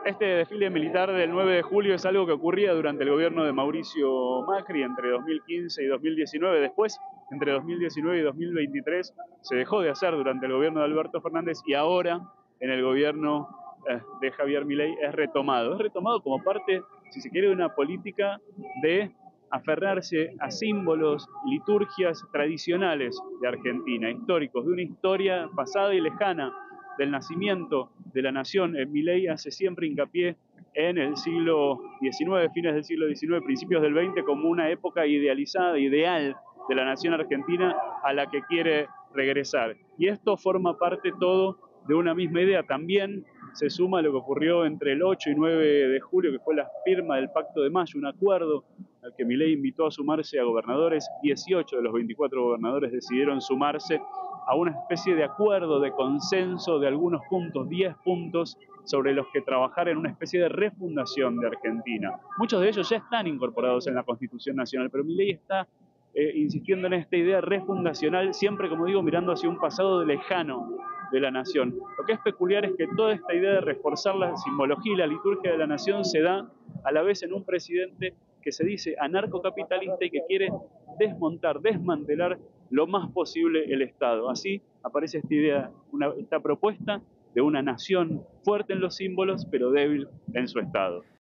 Este desfile militar del 9 de julio es algo que ocurría durante el gobierno de Mauricio Macri entre 2015 y 2019. Después, entre 2019 y 2023, se dejó de hacer durante el gobierno de Alberto Fernández y ahora, en el gobierno de Javier Milei, es retomado. Es retomado como parte, si se quiere, de una política de aferrarse a símbolos, liturgias tradicionales de Argentina, históricos, de una historia pasada y lejana del nacimiento de la nación. Milei hace siempre hincapié en el siglo XIX, fines del siglo XIX, principios del XX, como una época idealizada, ideal de la nación argentina a la que quiere regresar. Y esto forma parte todo de una misma idea. También se suma lo que ocurrió entre el 8 y 9 de julio, que fue la firma del Pacto de Mayo, un acuerdo al que Milei invitó a sumarse a gobernadores. 18 de los 24 gobernadores decidieron sumarse a una especie de acuerdo, de consenso de algunos puntos, 10 puntos sobre los que trabajar en una especie de refundación de Argentina. Muchos de ellos ya están incorporados en la Constitución Nacional, pero Milei está insistiendo en esta idea refundacional, siempre, como digo, mirando hacia un pasado lejano de la nación. Lo que es peculiar es que toda esta idea de reforzar la simbología y la liturgia de la nación se da a la vez en un presidente que se dice anarcocapitalista y que quiere desmontar, desmantelar lo más posible el Estado. Así aparece esta idea, esta propuesta de una nación fuerte en los símbolos, pero débil en su Estado.